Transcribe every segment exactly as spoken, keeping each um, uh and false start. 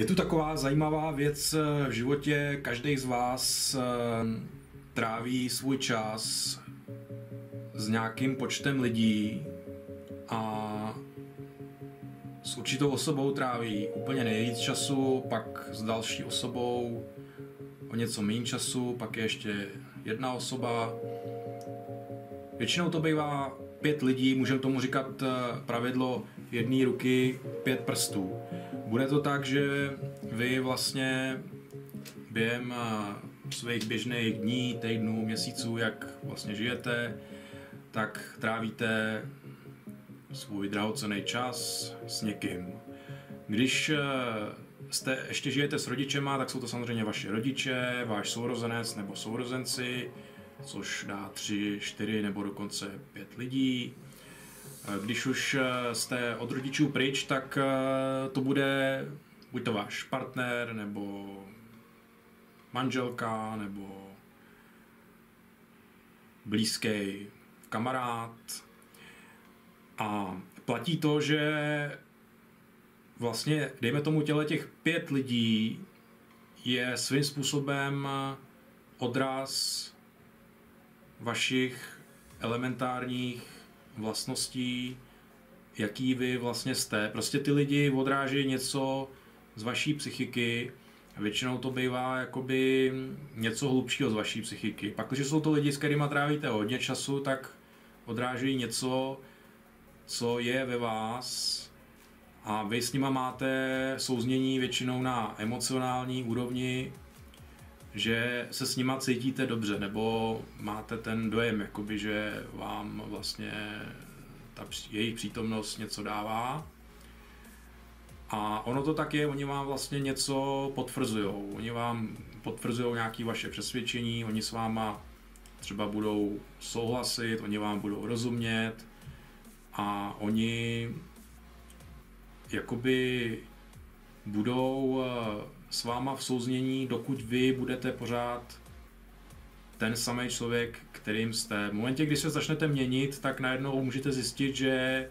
Je tu taková zajímavá věc v životě. Každý z vás tráví svůj čas s nějakým počtem lidí a s určitou osobou tráví úplně nejvíc času, pak s další osobou o něco méně času, pak je ještě jedna osoba. Většinou to bývá pět lidí, můžeme tomu říkat pravidlo jedné ruky, pět prstů. Bude to tak, že vy vlastně během svých běžných dní, týdnů, měsíců, jak vlastně žijete, tak trávíte svůj drahocenný čas s někým. Když jste, ještě žijete s rodičema, tak jsou to samozřejmě vaši rodiče, váš sourozenec nebo sourozenci, což dá tři, čtyři nebo dokonce pět lidí. Když už jste od rodičů pryč, tak to bude buď to váš partner, nebo manželka, nebo blízký kamarád. A platí to, že vlastně, dejme tomu, těle těch pět lidí je svým způsobem odraz vašich elementárních vlastností, jaký vy vlastně jste. Prostě ty lidi odrážejí něco z vaší psychiky a většinou to bývá jakoby něco hlubšího z vaší psychiky. Pak, když jsou to lidi, s kterými trávíte hodně času, tak odrážejí něco, co je ve vás a vy s nima máte souznění většinou na emocionální úrovni, že se s nima cítíte dobře, nebo máte ten dojem, jakoby, že vám vlastně ta jejich přítomnost něco dává. A ono to tak je, oni vám vlastně něco potvrzujou. Oni vám potvrzujou nějaké vaše přesvědčení, oni s váma třeba budou souhlasit, oni vám budou rozumět a oni jakoby budou s váma v souznění, dokud vy budete pořád ten samý člověk, kterým jste. V momentě, kdy se začnete měnit, tak najednou můžete zjistit, že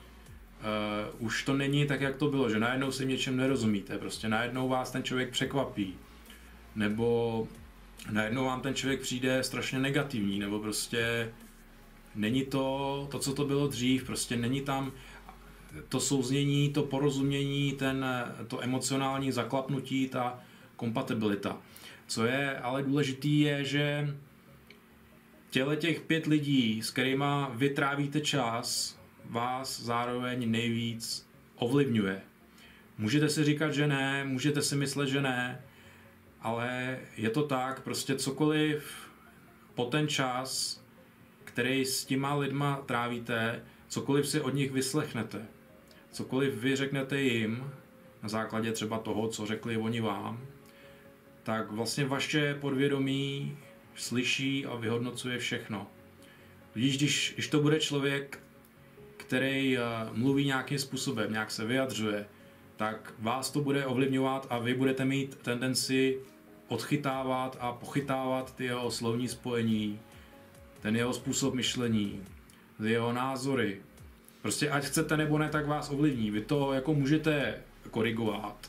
uh, už to není tak, jak to bylo, že najednou si něčem nerozumíte, prostě najednou vás ten člověk překvapí, nebo najednou vám ten člověk přijde strašně negativní, nebo prostě není to to, co to bylo dřív, prostě není tam to souznění, to porozumění, ten, to emocionální zaklapnutí, ta kompatibilita. Co je ale důležitý je, že těle těch pět lidí, s kterými vy trávíte čas, vás zároveň nejvíc ovlivňuje. Můžete si říkat, že ne, můžete si myslet, že ne, ale je to tak, prostě cokoliv po ten čas, který s těma lidma trávíte, cokoliv si od nich vyslechnete, cokoliv vy řeknete jim, na základě třeba toho, co řekli oni vám, tak vlastně vaše podvědomí slyší a vyhodnocuje všechno. Když, když, když to bude člověk, který mluví nějakým způsobem, nějak se vyjadřuje, tak vás to bude ovlivňovat a vy budete mít tendenci odchytávat a pochytávat ty jeho slovní spojení, ten jeho způsob myšlení, ty jeho názory. Prostě ať chcete nebo ne, tak vás ovlivní. Vy to jako můžete korigovat,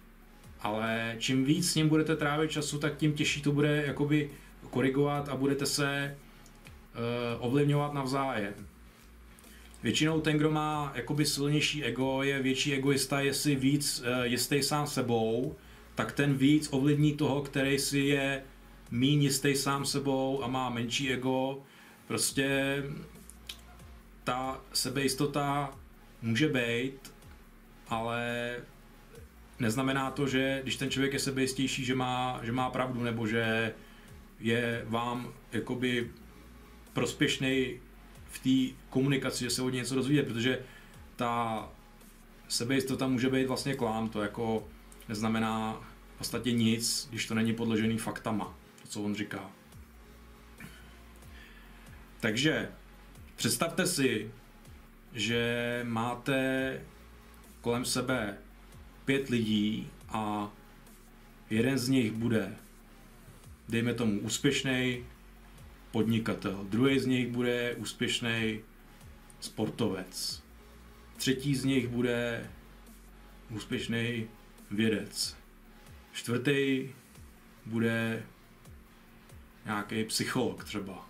ale čím víc s ním budete trávit času, tak tím těžší to bude jakoby korigovat a budete se uh, ovlivňovat navzájem. Většinou ten, kdo má jakoby silnější ego, je větší egoista, je si víc uh, jistý sám sebou, tak ten víc ovlivní toho, který si je míň jistý sám sebou a má menší ego. Prostě ta sebejistota může být, ale neznamená to, že když ten člověk je sebejistější, že má, že má pravdu, nebo že je vám jakoby prospěšný v té komunikaci, že se od něj něco dozvíde, protože ta sebejistota může být vlastně klám, to jako neznamená v podstatě nic, když to není podložený faktama, to, co on říká. Takže představte si, že máte kolem sebe pět lidí a jeden z nich bude, dejme tomu, úspěšný podnikatel, druhý z nich bude úspěšný sportovec, třetí z nich bude úspěšný vědec. Čtvrtý bude nějaký psycholog třeba.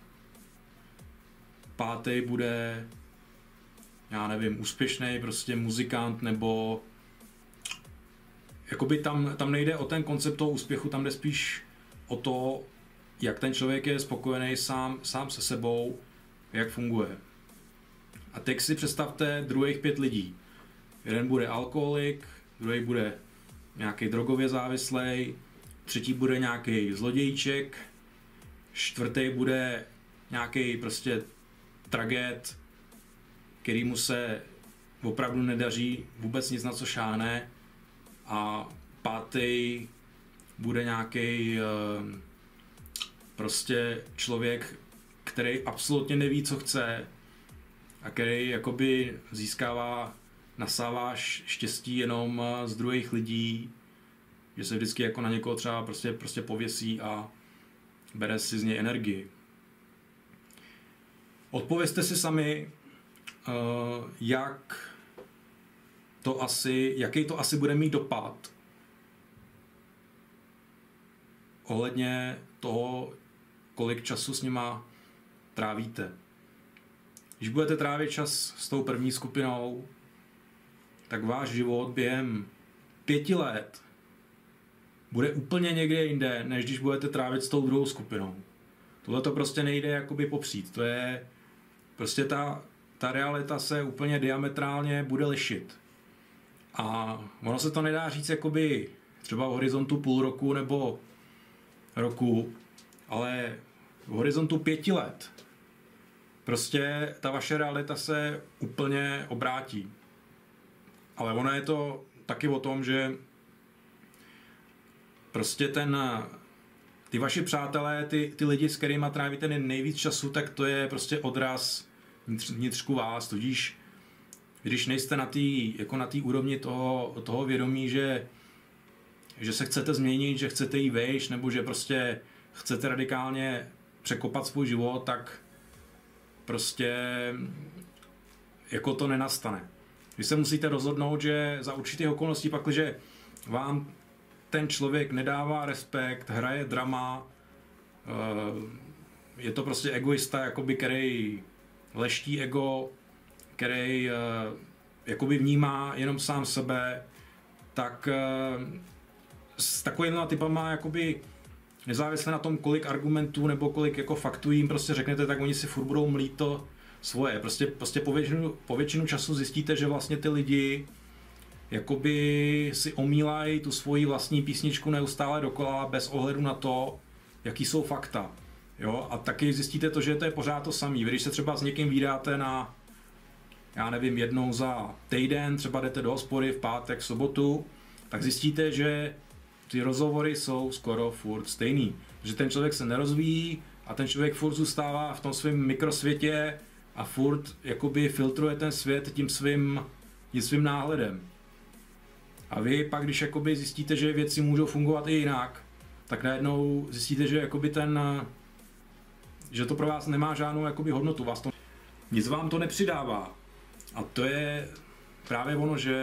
Pátý bude, já nevím, úspěšný prostě muzikant, nebo jakoby tam, tam nejde o ten koncept toho úspěchu, tam jde spíš o to, jak ten člověk je spokojený sám, sám se sebou, jak funguje. A teď si představte druhých pět lidí. Jeden bude alkoholik, druhý bude nějaký drogově závislej, třetí bude nějaký zlodějček, čtvrtý bude nějaký prostě tragéd, kterýmu se opravdu nedaří vůbec nic, na co šáhne, a pátý bude nějaký prostě člověk, který absolutně neví, co chce a který jakoby získává, nasává štěstí jenom z druhých lidí, že se vždycky jako na někoho třeba prostě, prostě pověsí a bere si z něj energii. Odpovězte si sami, jak to asi, jaký to asi bude mít dopad ohledně toho, kolik času s nima trávíte. Když budete trávit čas s tou první skupinou, tak váš život během pěti let bude úplně někde jinde, než když budete trávit s tou druhou skupinou. Tohle to prostě nejde jakoby popřít. To je prostě ta, ta realita se úplně diametrálně bude lišit. A ono se to nedá říct jakoby třeba v horizontu půl roku nebo roku, ale v horizontu pěti let prostě ta vaše realita se úplně obrátí. Ale ono je to taky o tom, že prostě ten, ty vaši přátelé, ty, ty lidi, s kterými trávíte nejvíc času, tak to je prostě odraz vnitřku vás, tudíž když nejste na té jako na té úrovni toho, toho vědomí, že, že se chcete změnit, že chcete jít vejš, nebo že prostě chcete radikálně překopat svůj život, tak prostě jako to nenastane. Vy se musíte rozhodnout, že za určitých okolností, pakliže vám ten člověk nedává respekt, hraje drama, je to prostě egoista, jakoby, který leští ego, který jakoby vnímá jenom sám sebe, tak s takovýmhle typama jakoby nezávisle na tom, kolik argumentů nebo kolik jako faktů jim prostě řeknete, tak oni si furt budou mlít to svoje. Prostě, prostě po, většinu, po většinu času zjistíte, že vlastně ty lidi jakoby si omílají tu svoji vlastní písničku neustále dokola bez ohledu na to, jaký jsou fakta. Jo? A taky zjistíte to, že to je pořád to samý. Vy když se třeba s někým vídáte na, já nevím, jednou za týden, třeba jdete do hospody v pátek, v sobotu, tak zjistíte, že ty rozhovory jsou skoro furt stejný. Že ten člověk se nerozvíjí a ten člověk furt zůstává v tom svém mikrosvětě a furt jakoby filtruje ten svět tím svým, tím svým náhledem. A vy pak, když jakoby zjistíte, že věci můžou fungovat i jinak, tak najednou zjistíte, že jakoby ten, že to pro vás nemá žádnou jakoby hodnotu. Vás to, nic vám to nepřidává. A to je právě ono, že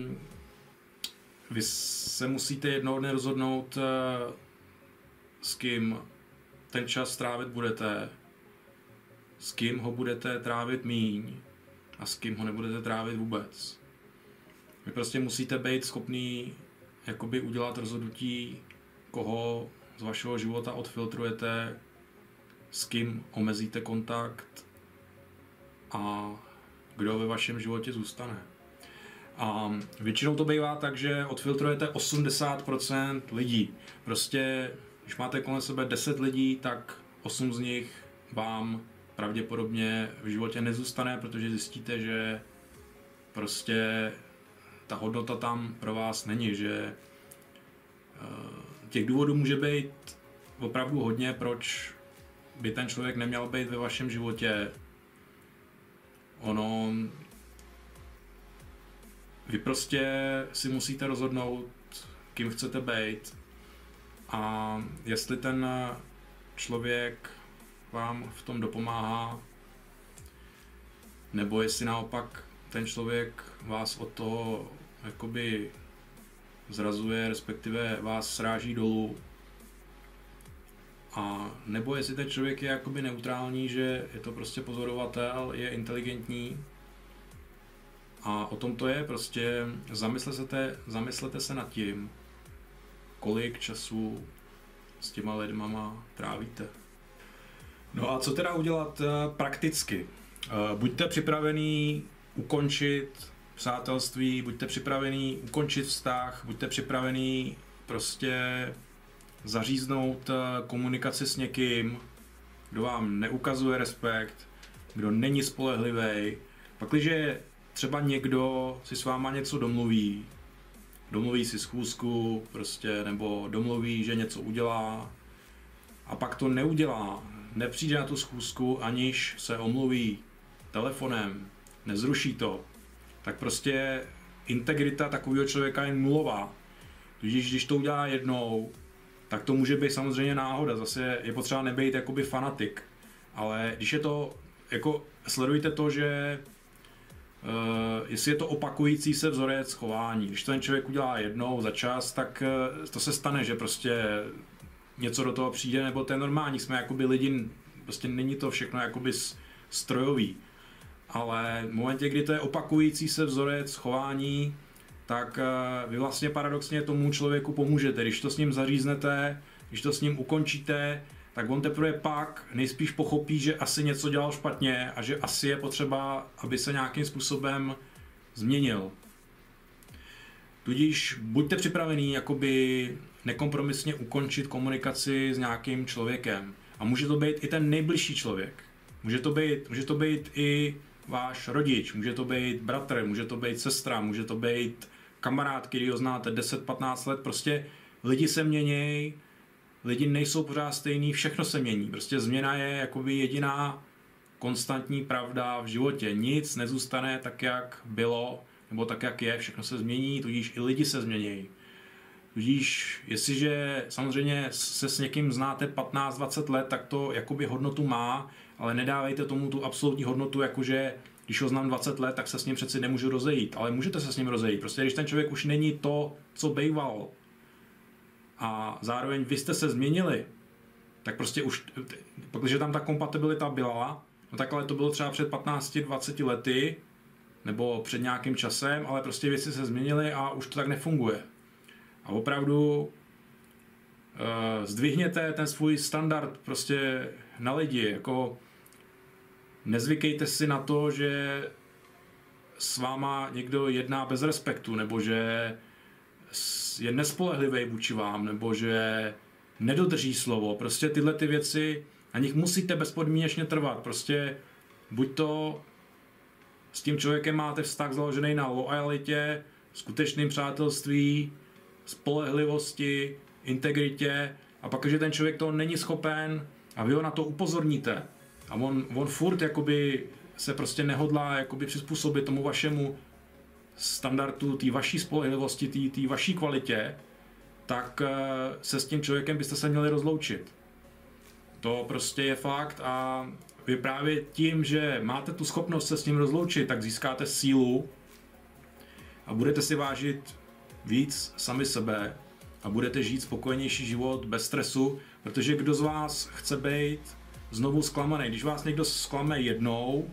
vy se musíte jednoho dne rozhodnout, s kým ten čas trávit budete, s kým ho budete trávit míň a s kým ho nebudete trávit vůbec. Vy prostě musíte být schopný jakoby udělat rozhodnutí, koho z vašeho života odfiltrujete, s kým omezíte kontakt a kdo ve vašem životě zůstane. A většinou to bývá tak, že odfiltrujete osmdesát procent lidí. Prostě, když máte kolem sebe deset lidí, tak osm z nich vám pravděpodobně v životě nezůstane, protože zjistíte, že prostě ta hodnota tam pro vás není, že těch důvodů může být opravdu hodně, proč by ten člověk neměl být ve vašem životě. Ono, vy prostě si musíte rozhodnout, kým chcete být a jestli ten člověk vám v tom dopomáhá, nebo jestli naopak ten člověk vás od toho jakoby zrazuje, respektive vás sráží dolů. A nebo jestli ten člověk je jakoby neutrální, že je to prostě pozorovatel, je inteligentní. A o tom to je, prostě zamyslete, zamyslete se nad tím, kolik času s těma lidmama trávíte. No a co teda udělat uh, prakticky? Uh, buďte připravený ukončit přátelství, buďte připravený ukončit vztah, buďte připravený prostě zaříznout uh, komunikaci s někým, kdo vám neukazuje respekt, kdo není spolehlivý. Pakliže třeba někdo si s váma něco domluví, domluví si schůzku prostě, nebo domluví, že něco udělá a pak to neudělá, nepřijde na tu schůzku, aniž se omluví telefonem, nezruší to, tak prostě integrita takového člověka je nulová. Tudíž když to udělá jednou, tak to může být samozřejmě náhoda, zase je potřeba nebejt jakoby fanatik, ale když je to, jako sledujte to, že Uh, jestli je to opakující se vzorec chování. Když to ten člověk udělá jednou za čas, tak uh, to se stane, že prostě něco do toho přijde, nebo to je normální, jsme jakoby lidi, prostě není to všechno jakoby strojový. Ale v momentě, kdy to je opakující se vzorec chování, tak uh, vy vlastně paradoxně tomu člověku pomůžete. Když to s ním zaříznete, když to s ním ukončíte, tak on teprve pak nejspíš pochopí, že asi něco dělal špatně a že asi je potřeba, aby se nějakým způsobem změnil. Tudíž buďte připravení jakoby nekompromisně ukončit komunikaci s nějakým člověkem. A může to být i ten nejbližší člověk. Může to být, může to být i váš rodič, může to být bratr, může to být sestra, může to být kamarád, který ho znáte deset patnáct let. Prostě lidi se mění. Lidi nejsou pořád stejný, všechno se mění. Prostě změna je jakoby jediná konstantní pravda v životě. Nic nezůstane tak, jak bylo, nebo tak, jak je, všechno se změní, tudíž i lidi se změní. Tudíž, jestliže samozřejmě se s někým znáte patnáct dvacet let, tak to jakoby hodnotu má, ale nedávejte tomu tu absolutní hodnotu, jakože když ho znám dvacet let, tak se s ním přeci nemůžu rozejít. Ale můžete se s ním rozejít. Prostě když ten člověk už není to, co bejval, a zároveň vy jste se změnili, tak prostě už, protože tam ta kompatibilita byla, no tak ale to bylo třeba před patnácti dvaceti lety, nebo před nějakým časem, ale prostě věci se změnily a už to tak nefunguje. A opravdu uh, zdvihněte ten svůj standard prostě na lidi, jako nezvykejte si na to, že s váma někdo jedná bez respektu, nebo že je nespolehlivý vůči vám, nebo že nedodrží slovo. Prostě tyhle ty věci, na nich musíte bezpodmínečně trvat. Prostě buď to s tím člověkem máte vztah založený na loajalitě, skutečným přátelství, spolehlivosti, integritě a pak, když ten člověk to není schopen a vy ho na to upozorníte a on, on furt jakoby se prostě nehodlá jakoby přizpůsobit tomu vašemu standardu, té vaší spolehlivosti, té vaší kvalitě, tak se s tím člověkem byste se měli rozloučit. To prostě je fakt a vy právě tím, že máte tu schopnost se s ním rozloučit, tak získáte sílu a budete si vážit víc sami sebe a budete žít spokojenější život bez stresu, protože kdo z vás chce být znovu zklamaný. Když vás někdo zklame jednou,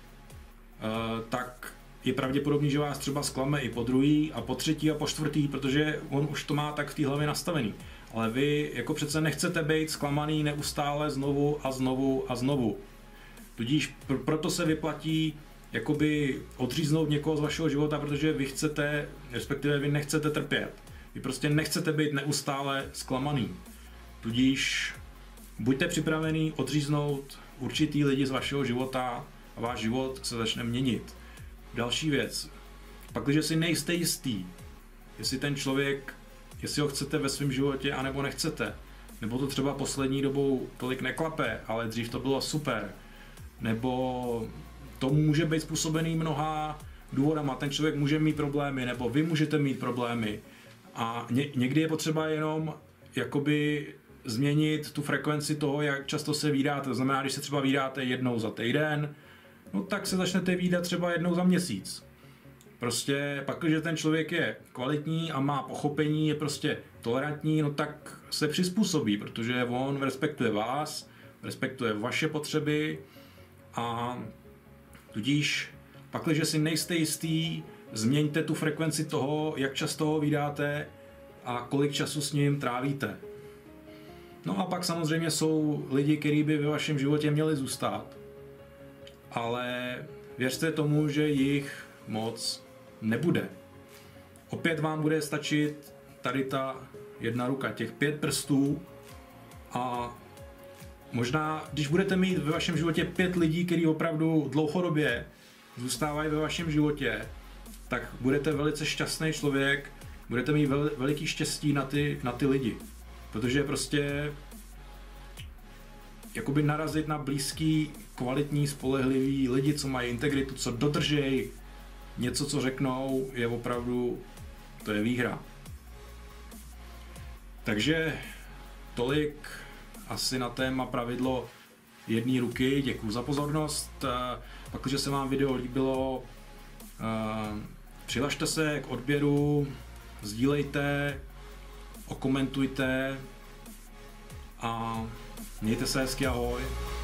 tak je pravděpodobný, že vás třeba zklame i po druhý a po třetí a po čtvrtý, protože on už to má tak v té hlavě nastavený. Ale vy jako přece nechcete být zklamaný neustále znovu a znovu a znovu. Tudíž pr- proto se vyplatí jakoby odříznout někoho z vašeho života, protože vy chcete, respektive vy nechcete trpět. Vy prostě nechcete být neustále zklamaný. Tudíž buďte připravený odříznout určitý lidi z vašeho života a váš život se začne měnit. Další věc. Pak, když si nejste jistý, jestli ten člověk, jestli ho chcete ve svém životě, anebo nechcete, nebo to třeba poslední dobou tolik neklape, ale dřív to bylo super, nebo to může být způsobený mnoha důvodama, ten člověk může mít problémy, nebo vy můžete mít problémy a ně, někdy je potřeba jenom jakoby změnit tu frekvenci toho, jak často se vídáte. To znamená, když se třeba vídáte jednou za týden, no tak se začnete vídat třeba jednou za měsíc. Prostě pak, když ten člověk je kvalitní a má pochopení, je prostě tolerantní, no tak se přizpůsobí, protože on respektuje vás, respektuje vaše potřeby a tudíž pak, když si nejste jistý, změňte tu frekvenci toho, jak často ho vydáte a kolik času s ním trávíte. No a pak samozřejmě jsou lidi, kteří by ve vašem životě měli zůstat, ale věřte tomu, že jich moc nebude. Opět vám bude stačit tady ta jedna ruka, těch pět prstů a možná, když budete mít ve vašem životě pět lidí, kteří opravdu dlouhodobě zůstávají ve vašem životě, tak budete velice šťastný člověk, budete mít vel, veliký štěstí na ty, na ty lidi. Protože prostě jakoby narazit na blízký, kvalitní, spolehlivý lidi, co mají integritu, co dodržejí něco, co řeknou, je opravdu, to je výhra. Takže tolik asi na téma pravidlo jedné ruky. Děkuji za pozornost. Pak, když se vám video líbilo, přihlašte se k odběru, sdílejte, okomentujte a mějte se hezky, ahoj.